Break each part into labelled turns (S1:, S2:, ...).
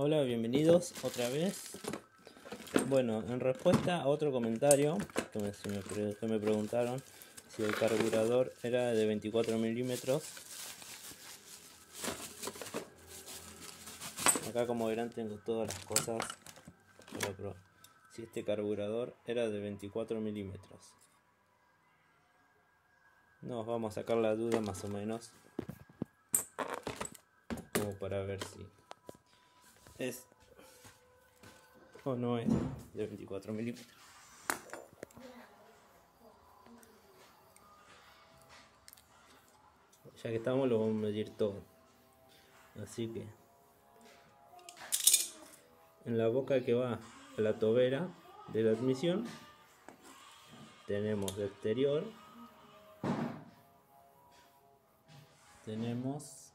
S1: Hola, bienvenidos otra vez. Bueno, en respuesta a otro comentario que me preguntaron si el carburador era de 24 milímetros. Acá, como verán, tengo todas las cosas para probar si este carburador era de 24 milímetros. Nos vamos a sacar la duda más o menos, como para ver si es o no es de 24 milímetros. Ya que estamos, lo vamos a medir todo. Así que en la boca que va a la tobera de la admisión tenemos de exterior, tenemos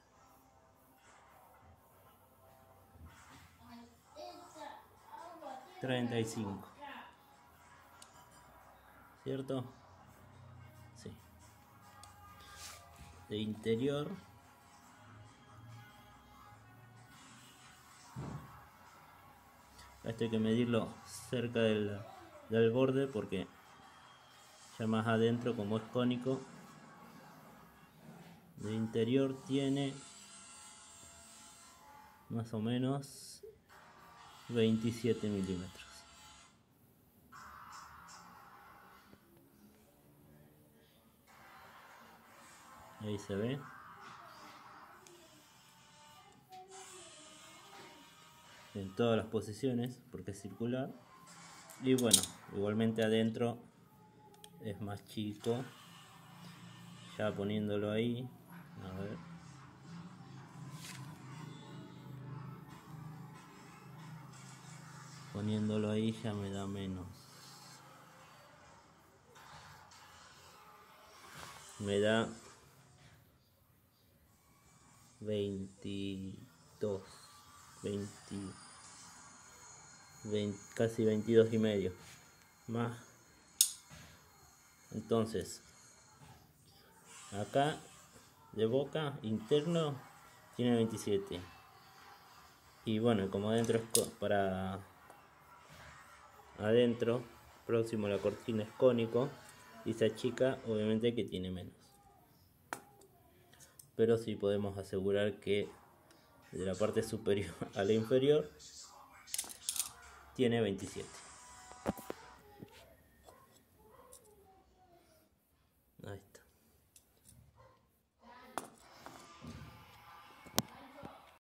S1: 35, ¿cierto? Sí. De interior esto hay que medirlo cerca del borde, porque ya más adentro, como es cónico, de interior tiene más o menos 27 milímetros. Ahí se ve. En todas las posiciones, porque es circular. Y bueno, igualmente adentro es más chico. Ya poniéndolo ahí, a ver. Poniéndolo ahí ya me da menos. Me da 22, 20, casi 22 y medio más. Entonces acá de boca interno tiene 27, y bueno, como adentro es para adentro, próximo a la cortina, es cónico, y esa chica obviamente que tiene menos, pero sí podemos asegurar que de la parte superior a la inferior tiene 27.